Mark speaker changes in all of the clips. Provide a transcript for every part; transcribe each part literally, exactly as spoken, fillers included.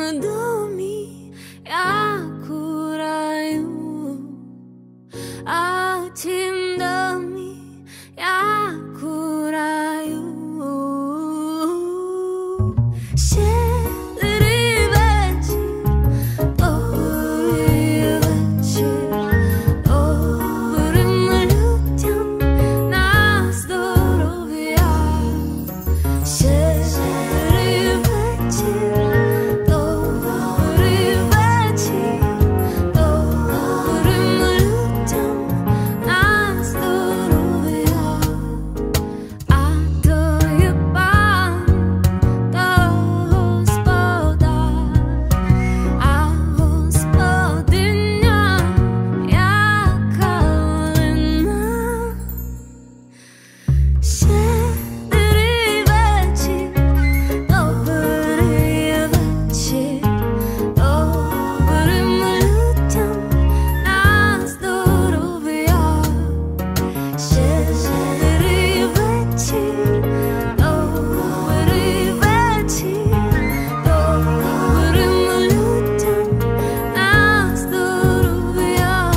Speaker 1: домі, як у раю, а в тім домі, як у раю. Щедрий вечір, добрий вечір, добрим людям на здоров'я. Щедрий вечір, добрий вечір, добрим людям на здоров'я. А то є пан та господар, а господиня як калина. Щедрий вечір, добрий вечір, добрим людям на здоров'я. Щедрий вечір, добрий вечір, добрим людям на здоров'я.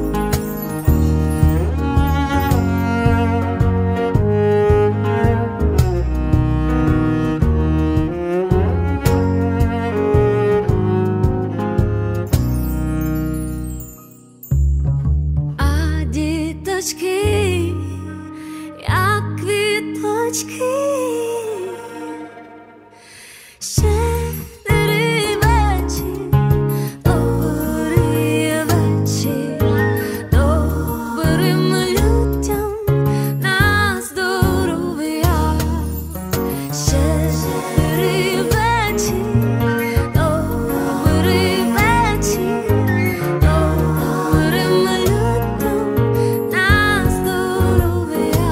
Speaker 1: А діточки, як квіточки. Щедрий вечір, добрий вечір, добрим людям на здоров'я. Щедрий вечір, добрий вечір, добрим людям на здоров'я.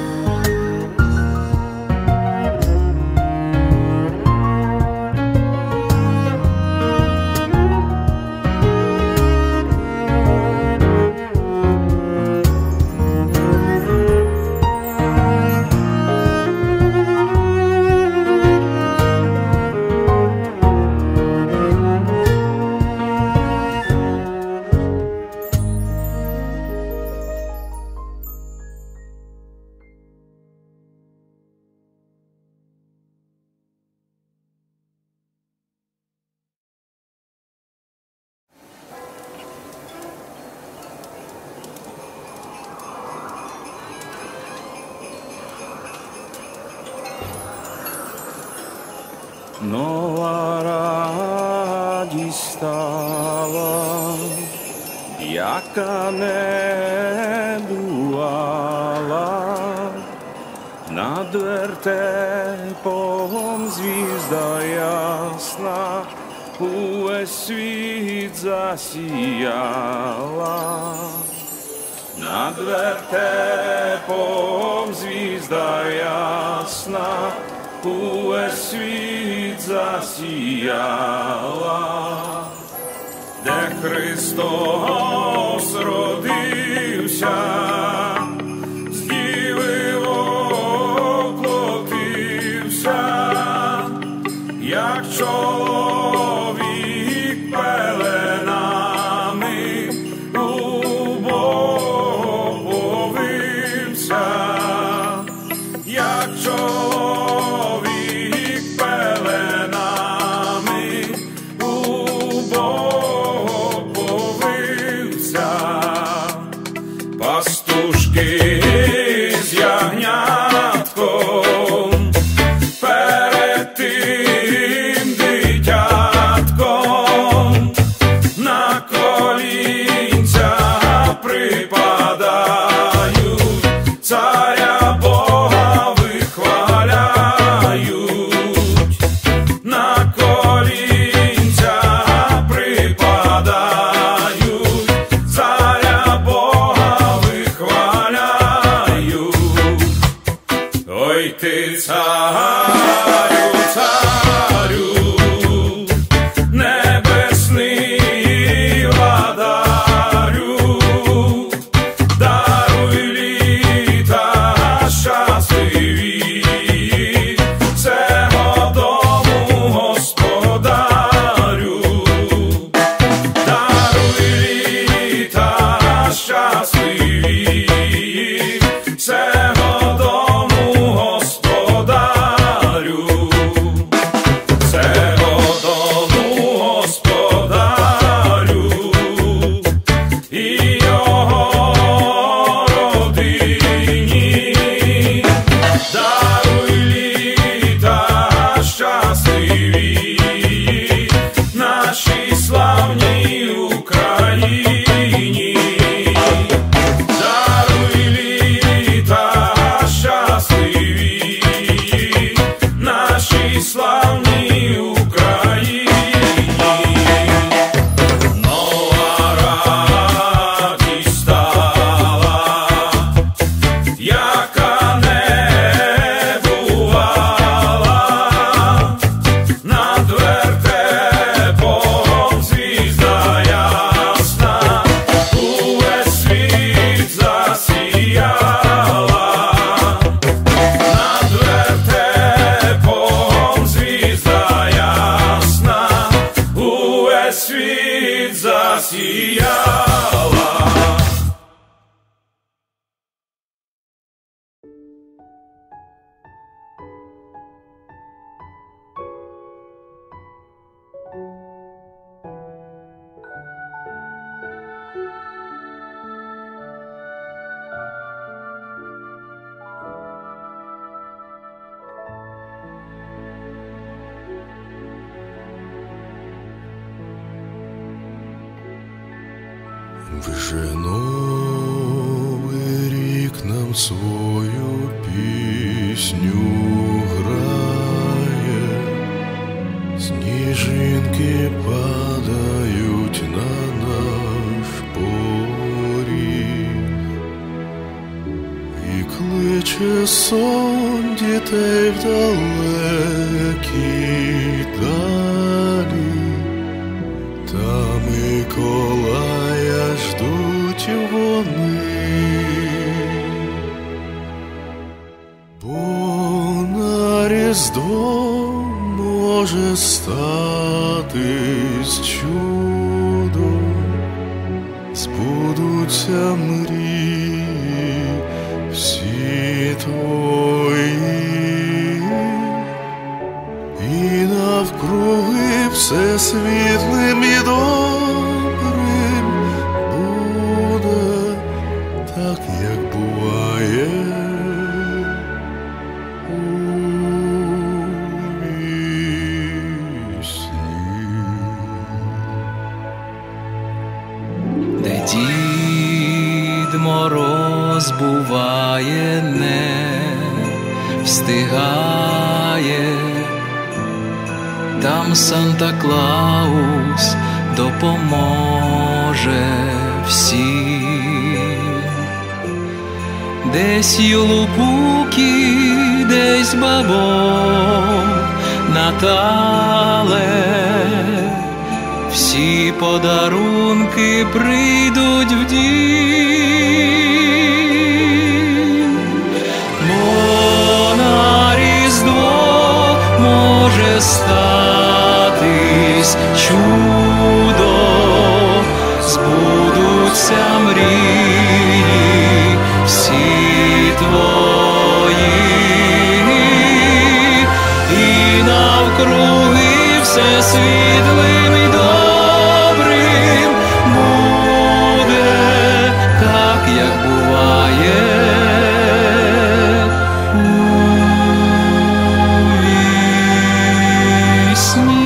Speaker 2: Нова радість стала, яка не бувала, над вертепом звізда ясна увесь світ засіяла. Над вертепом звізда ясна увесь світ засіяла, де Христос родився, з діви воплотився, як чоловік пеленами убовився, як чоловік пеленами убовився. світ засіяла.
Speaker 3: Вже новий рік нам свою пісню грає, сніжинки падають на наш поріг, і кличе сон дітей в далекій далі, та Миколая ждуть вони, бо на Різдво може статись чудо, збудуться мрії всі твої, і навкруги все світлим і добрим буде, так як буває у вісні.
Speaker 4: Де Дід Мороз буває, не встигає, там Санта-Клаус допоможе всім. Десь Юлупуки, десь бабо Натале, всі подарунки прийдуть в дім. Бо на Різдво може статись чудо, збудуться мрії всі твої, і навкруги все світлим і добрим буде, так як буває у вісні.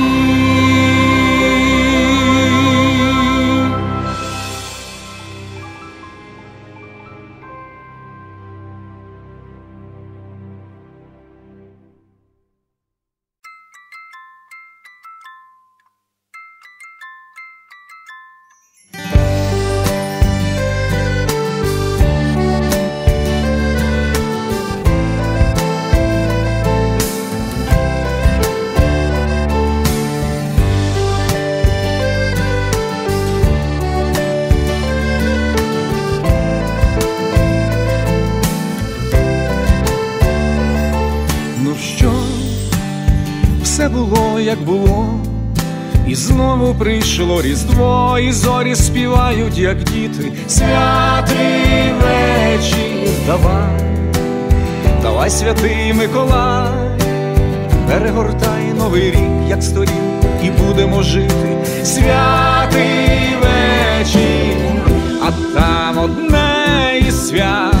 Speaker 5: Ну що, все було, як було, і знову прийшло Різдво, і зорі співають, як діти. Святий вечір, давай, давай, святий Миколай, перегортай новий рік, як сторінку, і будемо жити. Святий вечір, а там одне із свят,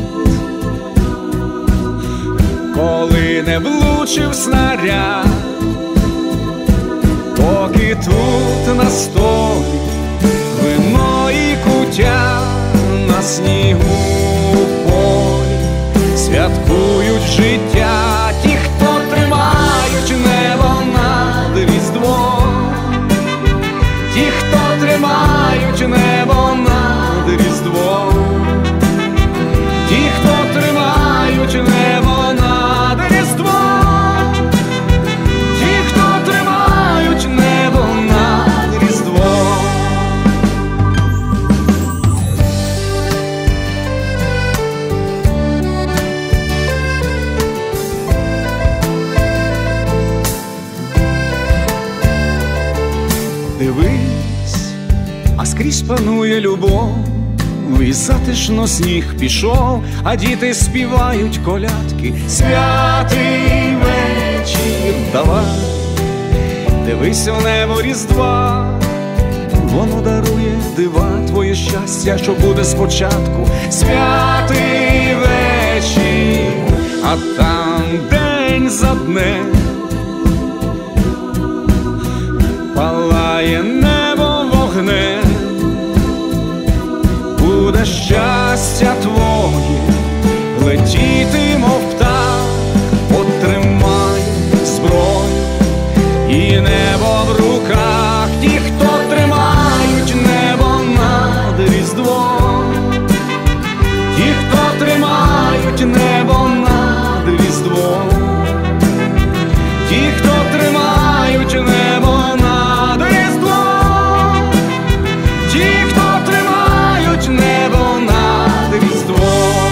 Speaker 5: коли не влучив снаряд, поки тут на столі вино і куття, на снігу в полі святкують життя ті, хто тримають небо над Різдвом, ті, хто тримають небо над Різдвом, ті, хто тримають небо над Різдвом, ті, хто тримають небо над Різдвом. Дивись, а скрізь панує любов. І затишно сніг пішов, а діти співають колядки. Святий вечір, давай, дивись у небо Різдва, воно дарує дива, твоє щастя, що буде спочатку. Святий вечір, а там день за днем палає небо вогнем. Буде щастя твоє, летіти, мов птах, потримай зброю і небо в руках. Ті, хто тримають небо над Різдвом, ті, хто тримають небо над Різдвом, ті, хто тримають небо над Різдвом, ті, хто тримають небо над Різдвом.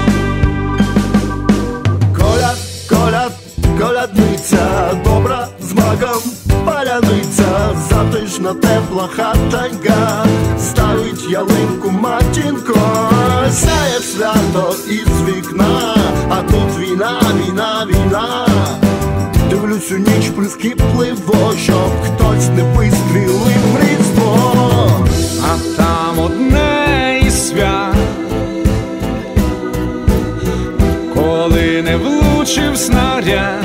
Speaker 6: Коляд, коляд, колядниця, добра з маком паляниця, затишна тепла хатанька, ставить ялинку матінко, сяє свято із вікна, а тут війна, війна, війна. Дивлюсь у ніч прискіпливо, щоб хтось не вистрілив в Різдво.
Speaker 5: А там одне із свят, коли не влучив снаряд,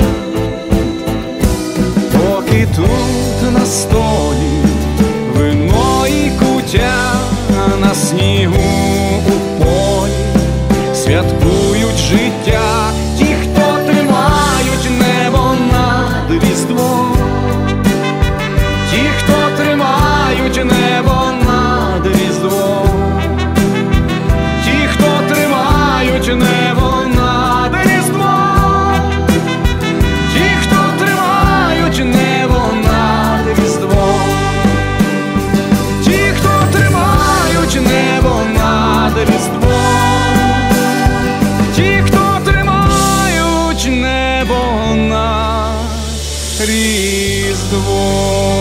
Speaker 5: поки тут на столі вино і куття, на снігу у полі святкують життя. Ті, хто тримають небо над Різдвом, ті, хто тримають небо над Різдвом, ті, хто тримають небо над Різдвом, ті, хто тримають небо над Різдвом, ті, хто тримають небо над Різдвом, ті, хто тримають небо над Різдвом.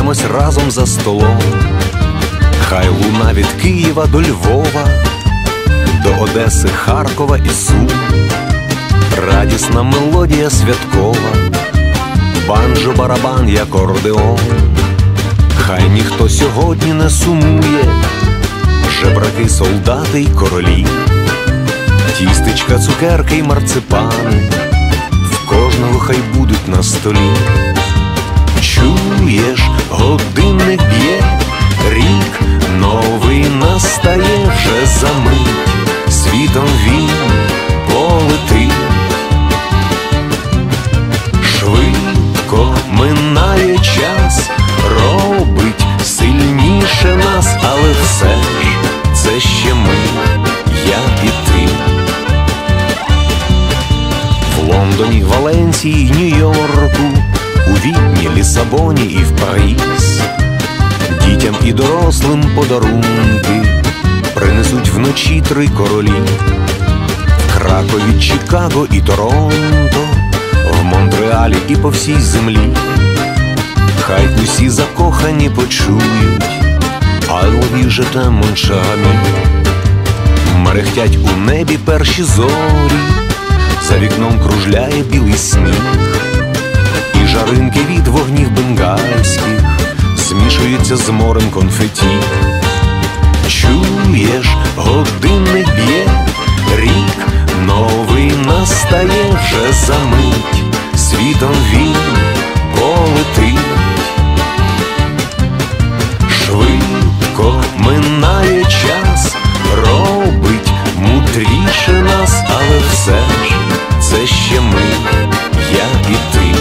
Speaker 7: зустрінемось разом за столом. Хай луна від Києва до Львова, до Одеси, Харкова і Сум. Радісна мелодія святкова, банджо, барабан й акордеон. Хай ніхто сьогодні не сумує, жебраки, солдати й королі, тістечка, цукерки й марципани в кожного хай будуть на столі. Чуєш, годинник б'є, рік новий настає вже за мить, світом він полетить. Швидко минає час, робить сильніше нас, але все ж це ще ми, я і ти. В Лондоні, Валенції, Нью-Йорку, у Відні, Лісабоні і в Париж дітям і дорослим подарунки принесуть вночі три королі. В Кракові, Чикаго і Торонто, в Монреалі і по всій землі. Хай усі закохані почують I love you, je t'aime, mon cher ami. Мерехтять у небі перші зорі, за вікном кружляє білий сніг, і жаринки від вогнів бенгальських змішуються з морем конфеті. Чуєш, годинник б'є, рік новий настає вже за мить, світом він полетить. Швидко минає час, робить мудріше нас, але все ж це ще ми, я і ти.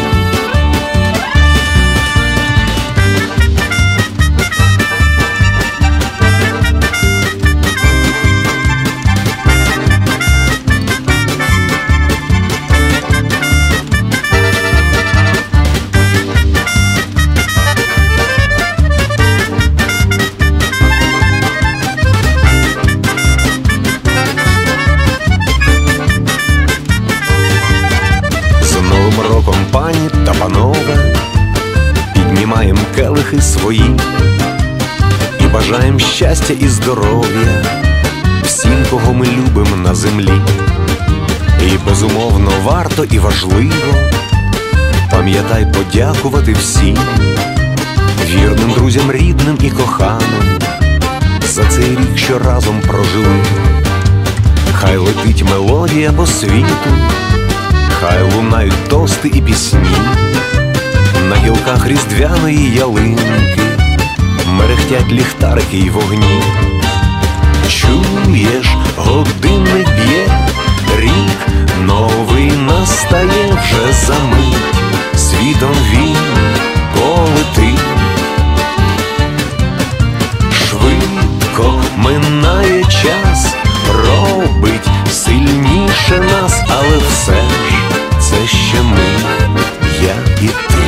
Speaker 7: Пані та панове, піднімаєм келихи свої і бажаєм щастя і здоров'я всім, кого ми любимо на землі. І безумовно варто і важливо, пам'ятай подякувати всім вірним друзям, рідним і коханим за цей рік, що разом прожили. Хай летить мелодія по світу, хай лунають тости і пісні, на гілках різдвяної ялинки мерехтять ліхтарики й вогні. Чуєш, годинник б'є, рік новий настає вже за мить, світом він полетить. Швидко минає час, робить сильніше нас, але все ж це ще ми, я і ти.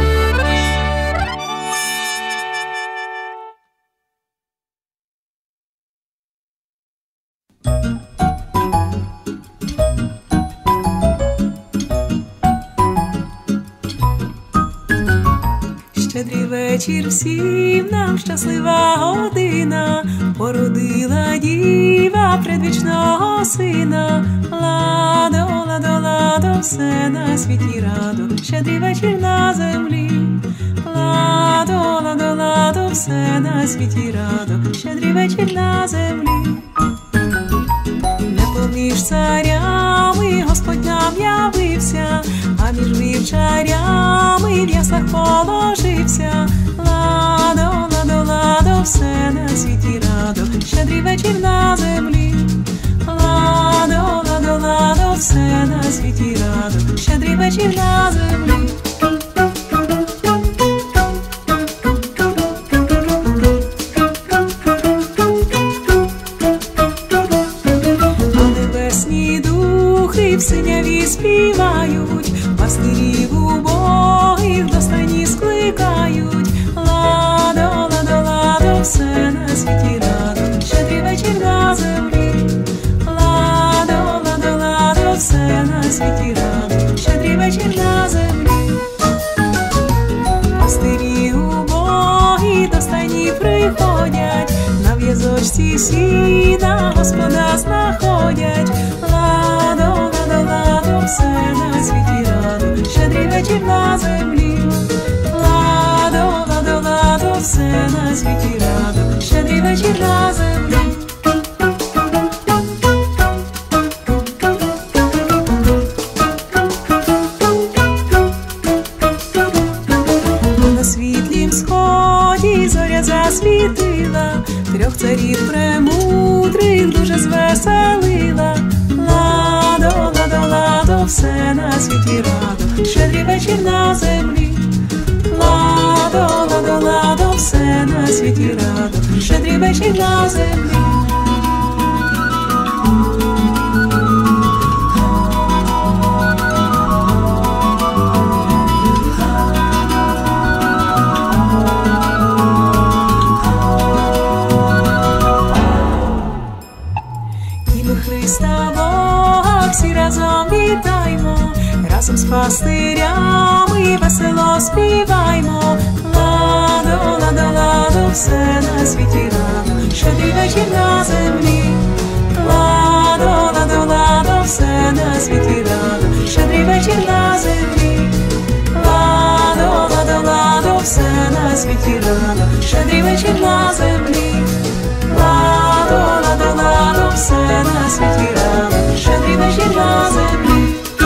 Speaker 8: Щедрий вечір всім нам, щаслива година, породила діва предвічного сина. Ладо, ладо, ладо, все на світі радо, щедрий вечір на землі. Ладо, ладо, ладо, все на світі радо, щедрий вечір на землі. Не поміж царями Господь нам явився, а між вівчарями в яслах положився. Ладо, ладо, ладо, все на світі радо, щедрий вечір на землі. Ладо, ладо, ладо, все на світі радо, щедрий вечір на землі. В синяві співають, пастирів убогих до стайні скликають. усі на Господа знаходять. Ладо, ладо, ладо, все на світі радо, щедрий вечір на землі. Ладо, ладо, ладо, все на світі радо, щедрий вечір на землі. На світлім сході зоря засвітила, трьох царів премудрих дуже звеселила. Ладо, ладо, ладо, все на світі радо, щедрий вечір на землі. Ладо, ладо, ладо, все на світі радо, щедрий вечір на землі. Христа Бога всі разом вітаймо, разом з пастирями весело співаймо. Ладо, ладо, ладо, все на світі радо, щедрий вечір на землі. Ладо, ладо, ладо, все на світі радо, щедрий вечір на землі. Ладо, ладо, ладо, все на світі радо, щедрий вечір на землі. Ладо, ладо, ладо, все на світі радо, щедрий вечір на землі.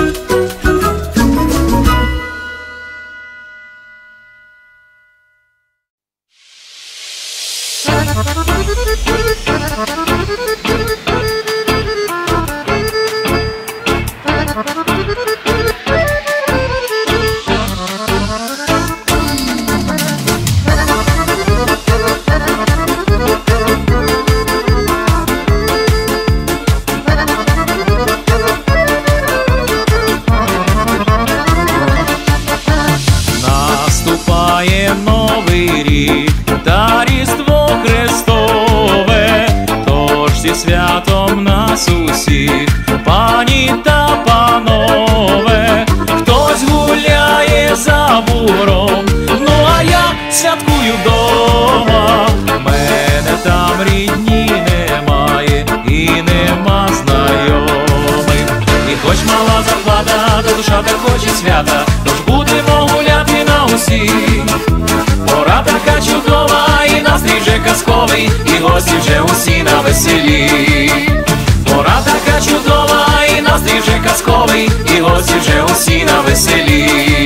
Speaker 4: Наступає Новий рік та Різдво Христове, тож зі святом нас усіх, пані та панове. Хтось гуляє за буром, ну а я святкую вдома. Мене там рідні немає і нема знайомих. І хоч мала зарплата, та душа так хоче свята, тож будемо гуляти на усі. Пора така чудова, і настрій вже казковий, і гості вже усі на веселі. Пора така чудова, і настрій вже казковий, і гості вже усі на веселі.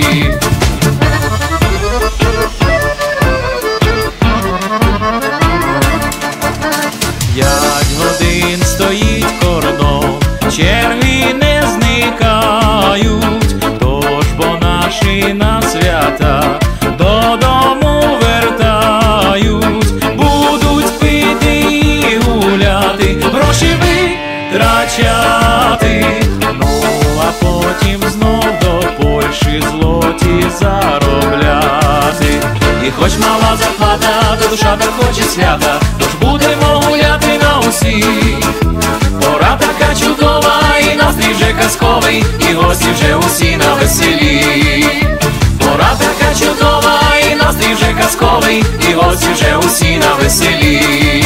Speaker 4: П'ять годин стоїть кордон, черги не зникають, тож бо наші на свята додому вертають. Будуть пити і гуляти, гроші витрачати, ну а потім знов до Польщі злоті заробляти. І хоч мала зарплата, то душа так хоче свята, тож будемо гуляти на усі. Пора така чудова, і настрій вже казковий, і гості вже усі на веселі. Пора така чудова, і настрій вже казковий, і гості вже усі на веселі.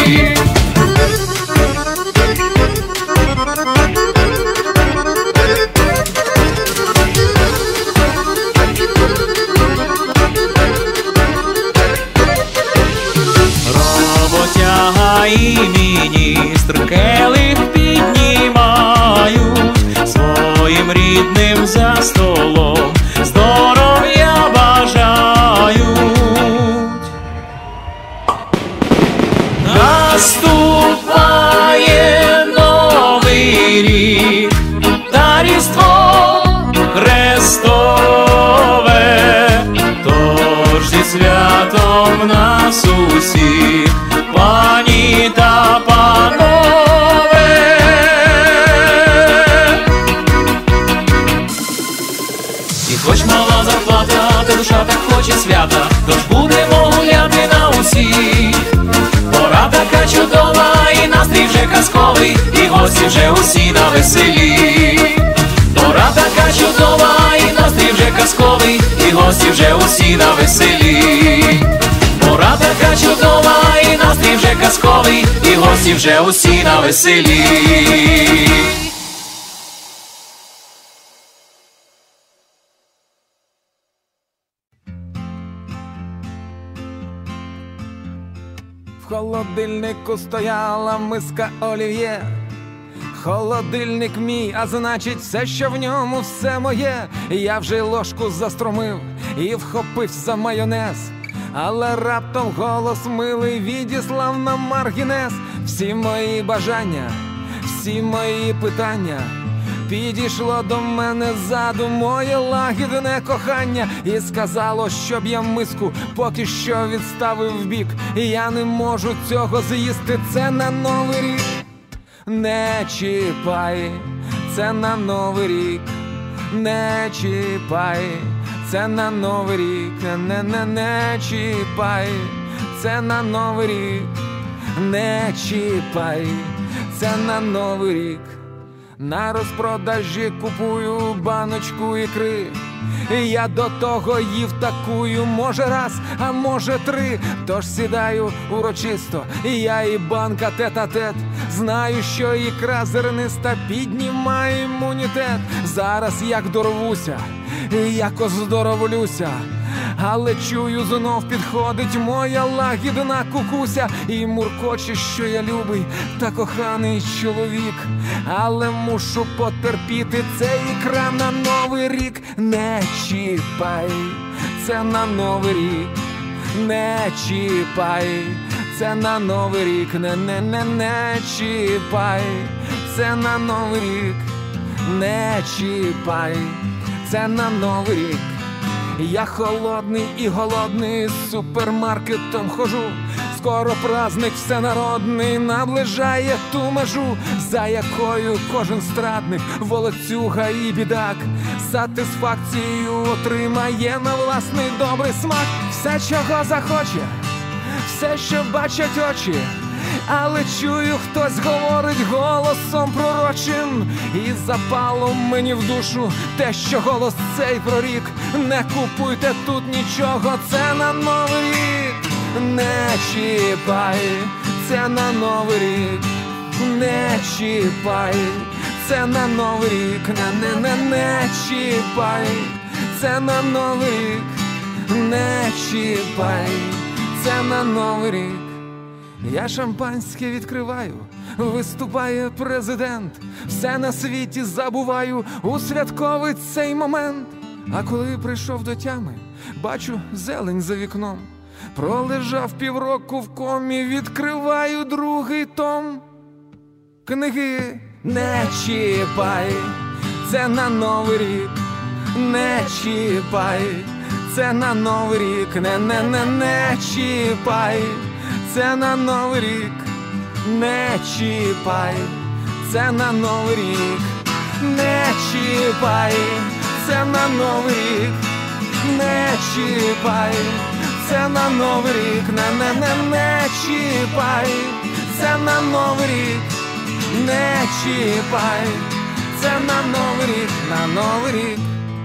Speaker 4: Роботяга і міністр келих піднімають, своїм рідним за столом здоров'я бажають. Наступає Новий рік та Різдво Христове, тож зі святом нас усіх, пані та панове. І хоч мала зарплата, та душа так хоче свята, тож будемо гуляти на усі. Пора така чудова, і настрій вже казковий, і гості вже усі на веселі. Пора така чудова, і настрій вже казковий, і гості вже усі на веселі. Пора така чудова, і настрій настрій вже казковий, і гості вже усі на веселі.
Speaker 5: В холодильнику стояла миска олів'є. Холодильник мій, а значить все, що в ньому, все моє. Я вже ложку застромив і вхопився за майонез. Але раптом голос милий відіслав на маргінез. Всі мої бажання, всі мої питання підійшло до мене ззаду моє лагідне кохання і сказало, щоб я миску поки що відставив вбік. Я не можу цього з'їсти, це на Новий рік. Не чіпай, це на Новий рік. Не чіпай, це на Новий рік. Не, не, не чіпай, це на Новий рік. Не чіпай, це на Новий рік. На розпродажі купую баночку ікри. Я до того їв такую, може раз, а може три. Тож сідаю урочисто, я і банка тет-а-тет. Знаю, що ікра зерниста піднімає імунітет. Зараз як дорвуся, як оздоровлюся. Але чую, знов підходить моя лагідна кукуся і муркоче, що я любий та коханий чоловік. Але мушу потерпіти, це ікра на Новий рік. Не чіпай, це на Новий рік. Не чіпай, це на Новий рік. Не, не, не, не чіпай, це на Новий рік. Не чіпай, це на Новий рік. Я холодний і голодний, з супермаркетом хожу. Скоро праздник всенародний наближає ту межу, за якою кожен страдник, волоцюга і бідак сатисфакцію отримає на власний добрий смак. Все, чого захоче, все, що бачать очі. Але чую, хтось говорить голосом пророчим, і запало мені в душу те, що голос цей прорік. Не купуйте тут нічого, це на Новий рік. Не чіпай, це на Новий рік. Не чіпай, це на Новий рік. Не, не, не, не чіпай, це на Новий рік. Не чіпай, це на Новий рік. Я шампанське відкриваю, виступає президент. Все на світі забуваю у святковий цей момент. А коли прийшов до тями, бачу зелень за вікном. Пролежав півроку в комі, відкриваю другий том. Книги не чіпай, це на Новий рік. Не чіпай, це на Новий рік. Не, не, не, не чіпай, це на Новий рік. Не чіпай, це на Новий рік. Не чіпай, це на Новий рік. Не чіпай, це на Новий рік. Не, не, не, не чіпай, це на Новий рік. Не чіпай, це на Новий рік, на Новий рік.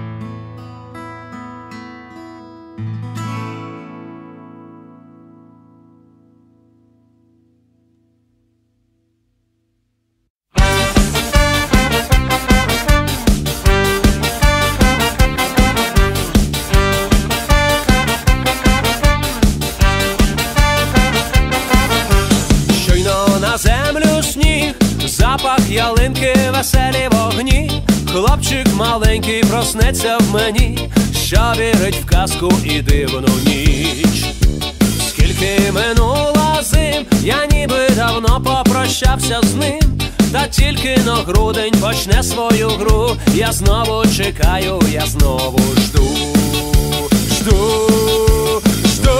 Speaker 9: Запах ялинки, веселі вогні. Хлопчик маленький проснеться в мені, що вірить в казку і дивну ніч. Скільки минуло зим, я ніби давно попрощався з ним. Та тільки но грудень почне свою гру, я знову чекаю, я знову жду. Жду, жду.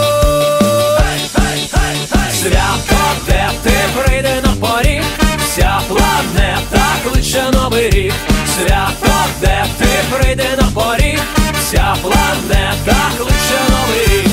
Speaker 9: Свято, де ти прийде на поріг, вся планета кличе Новий рік. Свято, де ти прийде на поріг, вся планета кличе Новий рік.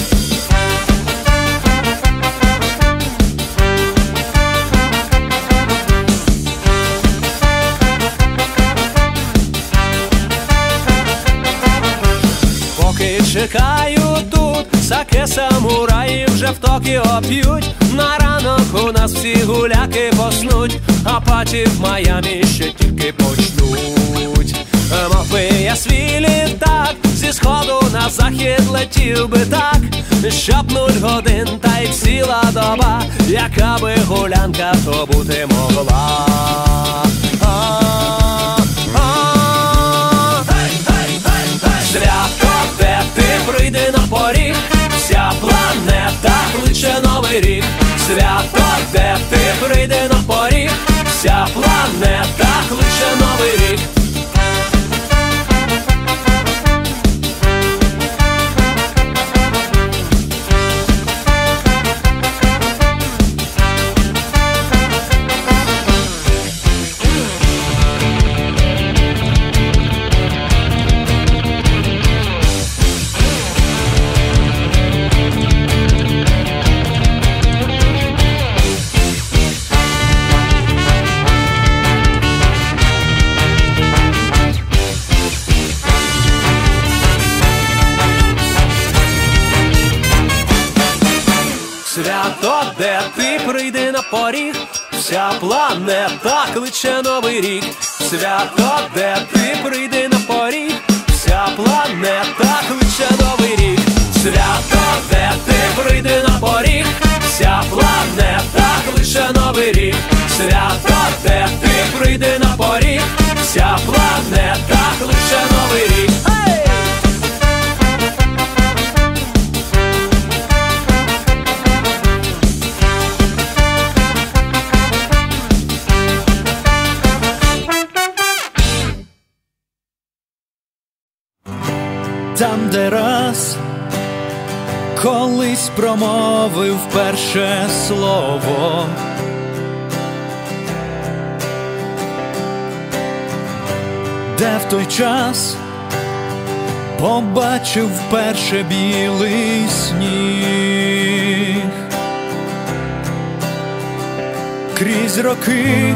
Speaker 9: Поки чекаю тут, саке самураї вже в Токіо п'ють. На ранок у нас всі гуляки поснуть, а паті в Майамі ще тільки почнуть. Мов би я свій літак зі сходу на захід летів би так, щоб нуль годин та й ціла доба, яка би гулянка то бути могла. Свято, де ти прийди на поріг, вся планета кличе новий рік. Свято, де ти прийди на поріг, вся планета кличе новий рік. Свято, де ти прийди на поріг, вся планета кличе новий рік. Свято, де ти прийди на поріг, вся планета кличе новий рік. Свято, де ти прийди на поріг, вся планета кличе новий рік. Свято, де ти прийди на поріг, вся планета кличе новий рік.
Speaker 10: Там, де раз колись промовив перше слово, де в той час побачив вперше білий сніг. Крізь роки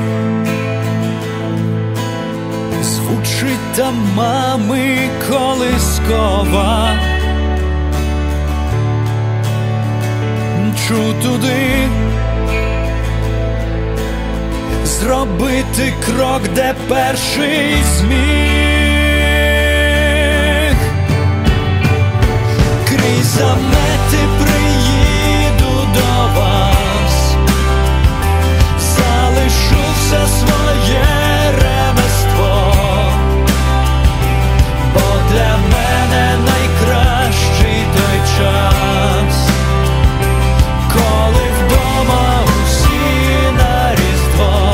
Speaker 10: звучить там мами колискова, мчу туди, зробити крок, де перший сміх. Крізь замети приїду до вас, залишу все своє ремество, бо для мене найкращий той час, коли вдома усі на Різдво.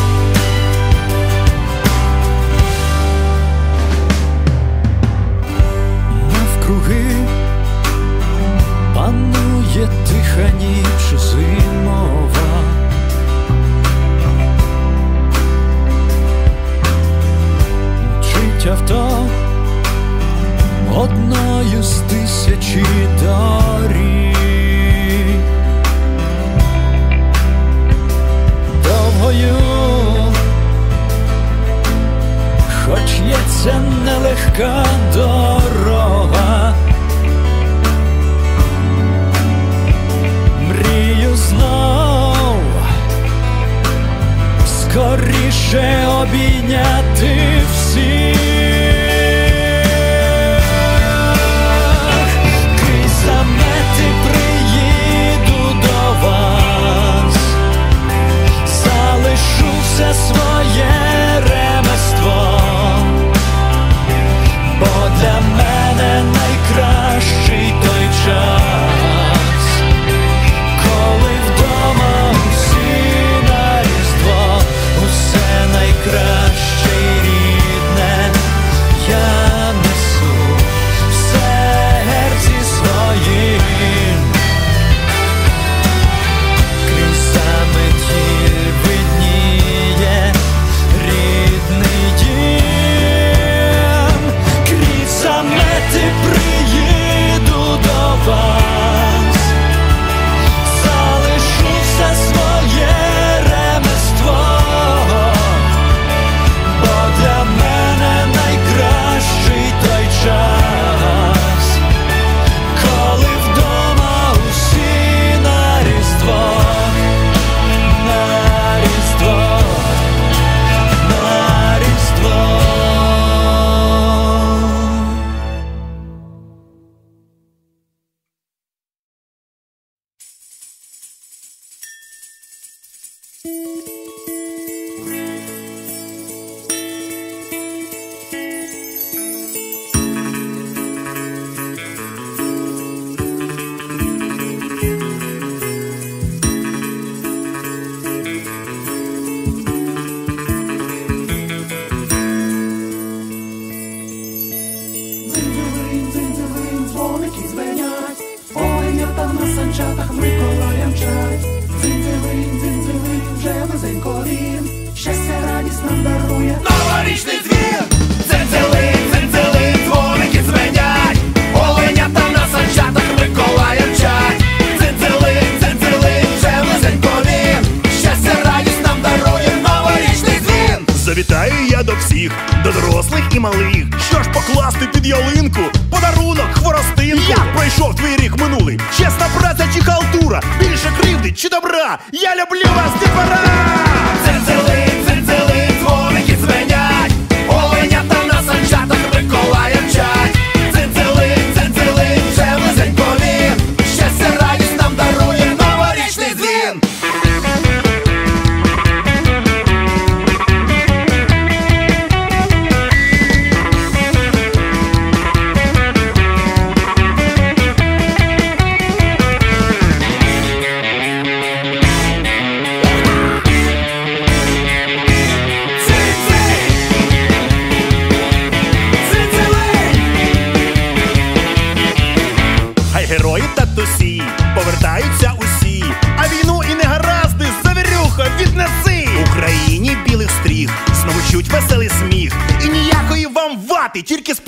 Speaker 10: Навкруги панує тиха ніч зимова, мчить авто одною з тисячі доріг. Довгою, хоч є це нелегка дорога, мрію знов скоріше обійняти всіх. Замети приїду до вас, залишу все своє ремество, бо для мене найкращий той час, коли вдома усі на Різдво, усе найкращий рік.
Speaker 11: новорічний дзвін. Дзинь-дзили, дзинь-дзили, дзвоники дзвенять, оленята на санчатах Миколая мчать. Дзинь-дзили, дзинь-дзили, вже близенько він, щастя, радість нам дарує новорічний дзвін.
Speaker 12: Завітаю я до всіх, до дорослих і малих. Що ж покласти під ялинку? Подарунок, хворостинку. Як пройшов твій рік минулий? Чесна праця чи халтура? Більше кривди чи добра? Я люблю вас, дітвора!
Speaker 11: Дзинь-дзили, дзинь-дзили, дзвоники дзвенять, оленята на санчатах Миколая мчать. Дзинь-дзили, дзинь-дзили, вже близенько він, щастя, радість нам дарує новорічний дзвін.
Speaker 12: Герої татусі повертаються усі, а війну і негаразди завірюха віднеси. В Україні білих стріх знову чуть веселий сміх, і ніякої вам вати, тільки